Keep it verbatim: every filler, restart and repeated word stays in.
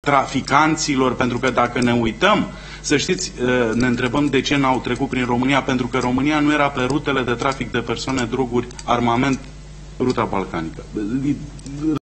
traficanților, pentru că dacă ne uităm, să știți, ne întrebăm de ce n-au trecut prin România, pentru că România nu era pe rutele de trafic de persoane, droguri, armament, ruta balcanică.